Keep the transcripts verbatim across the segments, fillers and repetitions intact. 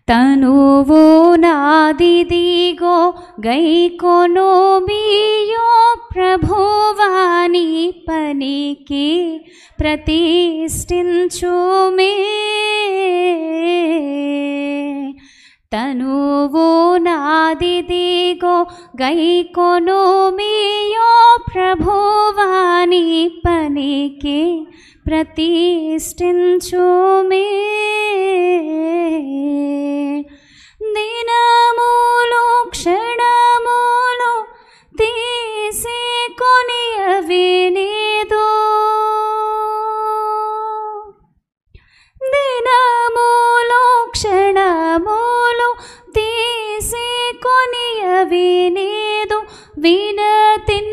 తనువు నాదిదిగో గైకొను మీయో ప్రభువాని పనికి ప్రతిష్ఠించుమే. తనువు నాదిదిగో గైకొను మీయో ప్రభువాని పనికి ప్రతిష్ఠించుమే. దినములు క్షణములు తీసుకొని అవినేదు, దినములు క్షణములు తీసుకొని అవినేదు, వినతిన్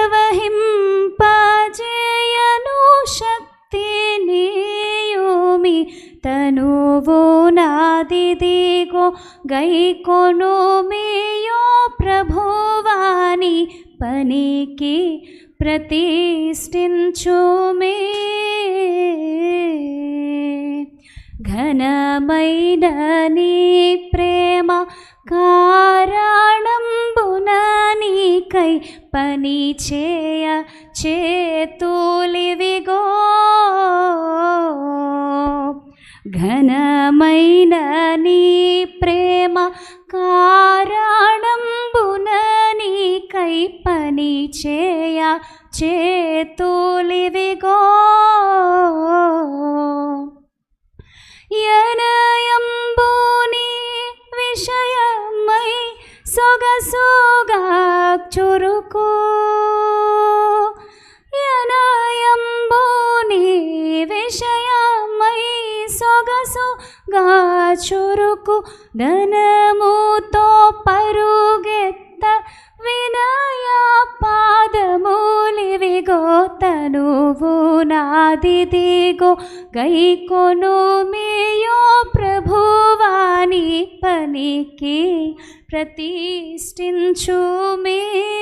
ప్రవహింపజేయను శక్తి నీయుమి. తనువు నాదిదిగో గైకొను మీయో ప్రభువాని పనికి ప్రతిష్ఠించుమే. ఘనమైన నీ ప్రేమ కారణంబున నీకై పని చేయ చేతులివిగో. ఘనమైన నీ ప్రేమ కారణంబున నీకై పని చేయ చేతులివిగో. యనయంబుని విషయమై సొగసుగా చురుకు, యనయంబుని విషయమై సొగసుగా చురుకు, ధనముతో పరుగెత్త వినయ పాదములివిగో. తనువు నాదిదిగో గైకొను మీయో ప్రభువాని పనికి ప్రతిష్ఠించుమే.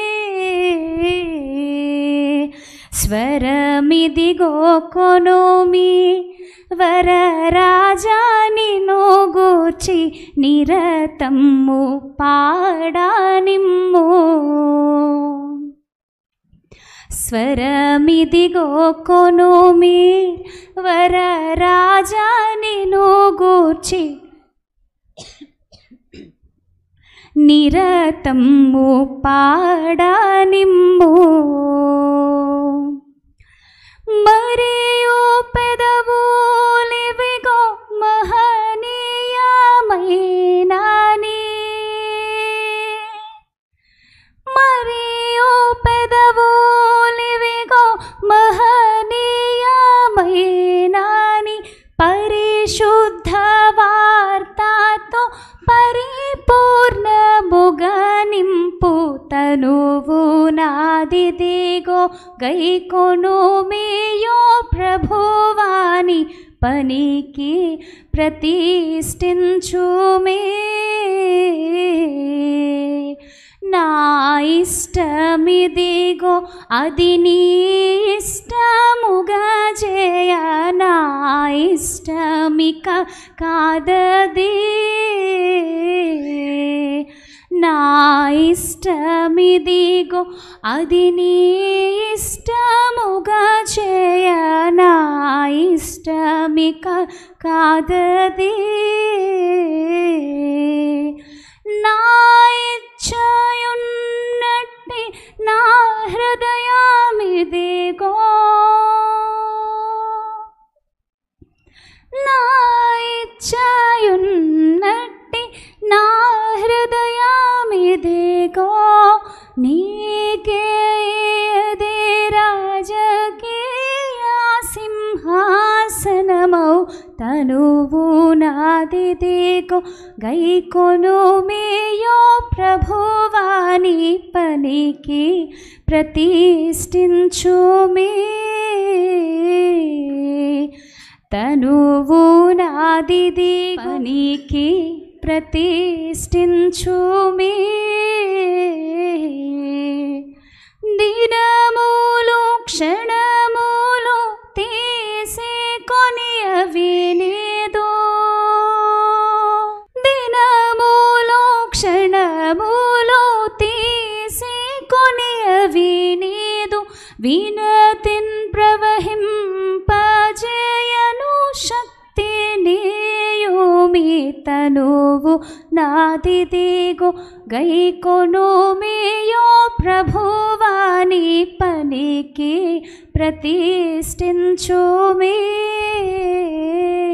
స్వరమిదిగో కొనుమి వరరాజా నిన్ను గూర్చి నిరతము పాడనిమ్ము. స్వరమిదిగో కొనుమి వరరాజా నిన్ను గూర్చి నిరతము పాడనిమ్ము. మరియు పెదవులివిగో మహనీయమైనని, మరియు పెదవులివిగో మహనీయమైనని, పరిశుద్ధ వార్తతో పరిపూర్ణముగా నింపు. తనువు నాదిదిగో గైకొను మీయో ప్రభువాని పనికి ప్రతిష్ఠించుమే. నా ఇష్టమిదిగో అది నీ ఇష్టముగా చేయ, నా ఇష్టమిక కాదది, నా ఇష్టమిదిగో అది నీ ఇష్టముగా చేయ, నా ఇష్టమిక కాదది. నా ఇచ్ఛయున్నట్టి నా హృదయమిదిగో, నా ఇచ్ఛయున్నట్టి నా హృదయమిదిగో. నీకే అదే రాజకీయ సింహాసనమౌ. తనువు నాదిదిగో గైకొను మీయో ప్రభువాని పనికి ప్రతిష్ఠించుమే. తనువు నాదిది పనికి ప్రతిష్ఠించుమే. దినములు క్షణములు తీసుకొని అవినేదు, కరములో తీసుకొని అవి నీదు వినతిన్ ప్రవహింపజేయను శక్తి నీయుమి తనువు నాదిదిగో గైకొను మీయో ప్రభువాని పనికి ప్రతిష్ఠించుమే.